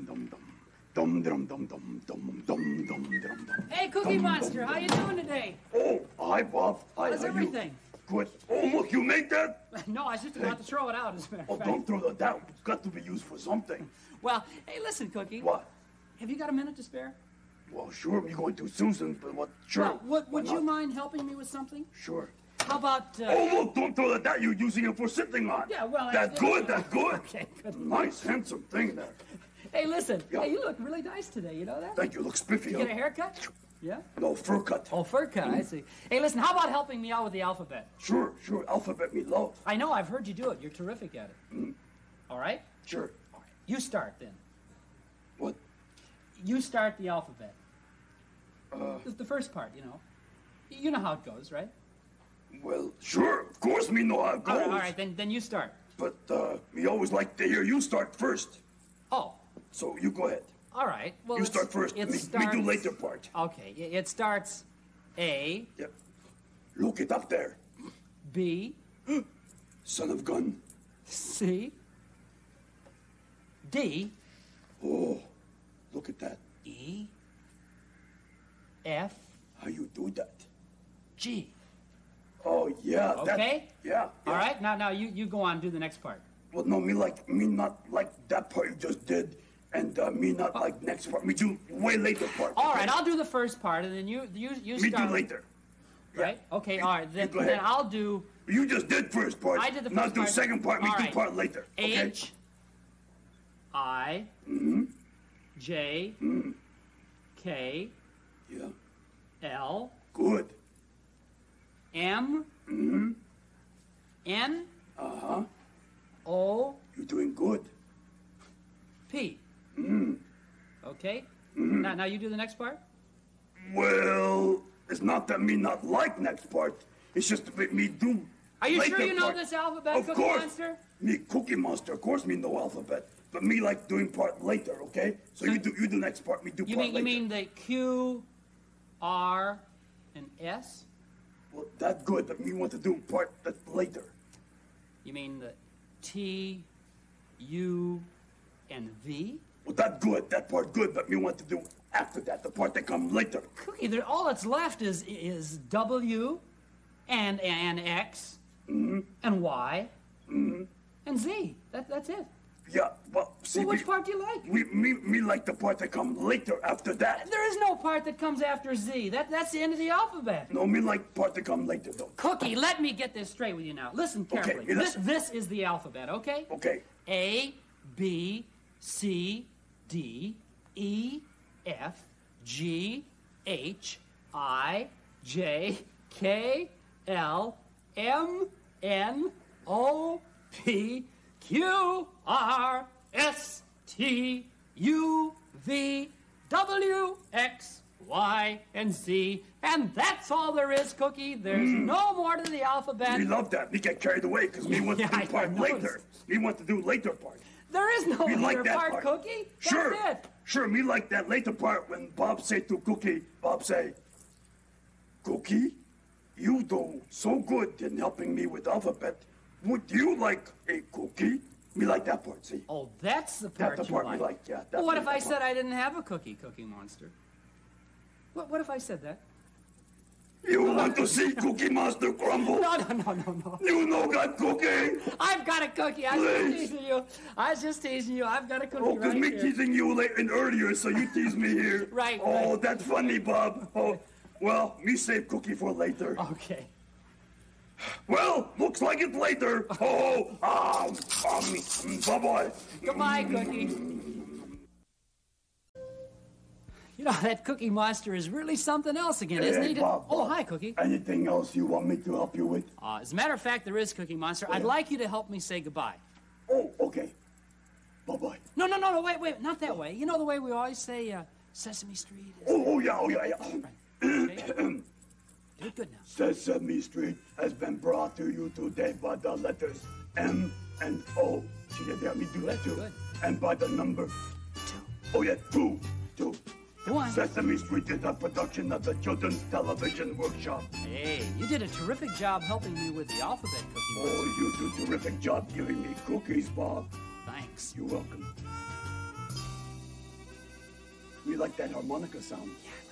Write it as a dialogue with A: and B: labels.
A: Hey, Cookie Monster, how you doing today?
B: Oh, hi, Bob. Hi,
A: how's everything?
B: Good. Oh, look, you made that?
A: No, I was just about to throw it out, as a matter of fact.
B: Don't throw that out. It's got to be used for something.
A: Well, hey, listen, Cookie.
B: What?
A: Have you got a minute to spare?
B: Well, sure, we're going to Susan, but what? Sure.
A: Well, would you mind helping me with something?
B: Sure.
A: How about...
B: Oh, look, don't throw that out. You're using it for sitting on.
A: Yeah, well...
B: That's good, that's good.
A: Okay, good.
B: Nice, handsome thing there.
A: Hey, listen.
B: Yeah.
A: Hey, you look really nice today, you know that?
B: Thank you. Look spiffy.
A: You get a haircut? Yeah?
B: No, fur cut.
A: Oh, fur cut, I see. Hey, listen, how about helping me out with the alphabet?
B: Sure. Alphabet me love.
A: I know, I've heard you do it. You're terrific at it. All right?
B: Sure.
A: All right. You start, then.
B: What?
A: You start the alphabet. The first part, you know. You know how it goes, right?
B: Well, sure. Of course me know how it goes.
A: All right, then you start.
B: But me always like to hear you start first.
A: Oh.
B: So you go ahead.
A: All right. Well,
B: you start first. Me do later part.
A: Okay. It starts A.
B: Yep. Look it up there.
A: B.
B: Son of gun.
A: C. D.
B: Oh, look at that.
A: E. F.
B: How you do that?
A: G.
B: Oh yeah.
A: Okay.
B: Yeah.
A: All right. Now you go on and do the next part.
B: Well, no, me not like that part you just did, and me not like next part. Me do way later part.
A: All right. I'll do the first part, and then you
B: me
A: start.
B: do later.
A: Right.
B: Yeah.
A: Okay. All right. Then
B: ahead.
A: I'll do.
B: You just did first part.
A: I did the first
B: part. Now do
A: part.
B: second part. Me
A: All
B: do
A: right.
B: part later. Okay?
A: H. I. J. K.
B: Yeah.
A: L.
B: Good.
A: M. N. O.
B: You're doing good.
A: P. Okay. Now you do the next part.
B: Well, it's not that me not like next part. It's just that me do.
A: Are you
B: later
A: sure you know
B: part.
A: this alphabet,
B: Of
A: Cookie
B: course.
A: Monster?
B: Me Cookie Monster. Of course, me know alphabet. But me like doing part later. Okay. So you do next part. Me do part later.
A: You mean the Q, R, and S?
B: Well, that's good. But me want to do part that later.
A: You mean the T, U, and V?
B: Well, that's good. That part good. But me want to do after that. The part that come later.
A: Cookie, all that's left is W, and X, and Y, and Z. That's it.
B: Yeah. Well, see.
A: Well, which part do you like?
B: Me like the part that come later after that.
A: There is no part that comes after Z. That's the end of the alphabet.
B: No, me like part that come later though.
A: Cookie, let me get this straight with you now. Listen carefully.
B: Okay, listen.
A: This is the alphabet, okay?
B: Okay.
A: A, B, C, D, E, F, G, H, I, J, K, L, M, N, O, P, Q, R, S, T, U, V, W, X, Y, and Z. And that's all there is, Cookie. There's no more to the alphabet.
B: Me love that. Me get carried away because me want to
A: Yeah,
B: do part
A: I
B: later.
A: noticed.
B: Me want to do later part.
A: There is no
B: Me like
A: later
B: that
A: part, Cookie. That's
B: Sure.
A: it.
B: Sure, me like that later part when Bob say to Cookie, Bob say, Cookie, you do so good in helping me with alphabet. Would you like a cookie? Me like that part, see?
A: Oh, that's the part
B: That's the
A: you
B: part me like, yeah.
A: Well, what if
B: that
A: I
B: part.
A: said I didn't have a cookie, Cookie Monster? What if I said that?
B: You want to see Cookie Monster crumble?
A: No.
B: You know got cookie?
A: I've got a cookie. I was just
B: Please.
A: teasing you. I've got a cookie
B: Oh, because
A: right
B: me
A: here.
B: teasing you late and earlier, so you tease me here.
A: Right,
B: Oh,
A: right.
B: that's funny, Bob. Oh, well, me save cookie for later.
A: Okay.
B: Well, looks like it's later. Bye-bye.
A: Goodbye, Cookie. You know, that Cookie Monster is really something else again, isn't he?
B: Bob,
A: Oh,
B: Bob.
A: hi, Cookie.
B: Anything else you want me to help you with?
A: As a matter of fact, there is, Cookie Monster. I'd like you to help me say goodbye.
B: Oh, okay. Bye-bye.
A: No, wait, not that way. You know the way we always say Sesame Street?
B: Oh, yeah.
A: Okay. Do it good now.
B: Sesame Street has been brought to you today by the letters M and O. See, they help me do that too.
A: Good.
B: And by the number
A: 2.
B: Oh, yeah, two.
A: Go on.
B: Sesame Street is a production of the Children's Television Workshop.
A: Hey, you did a terrific job helping me with the alphabet, Cookie Monster.
B: Oh, you do a terrific job giving me cookies, Bob.
A: Thanks.
B: You're welcome. like that harmonica sound.
A: Yeah,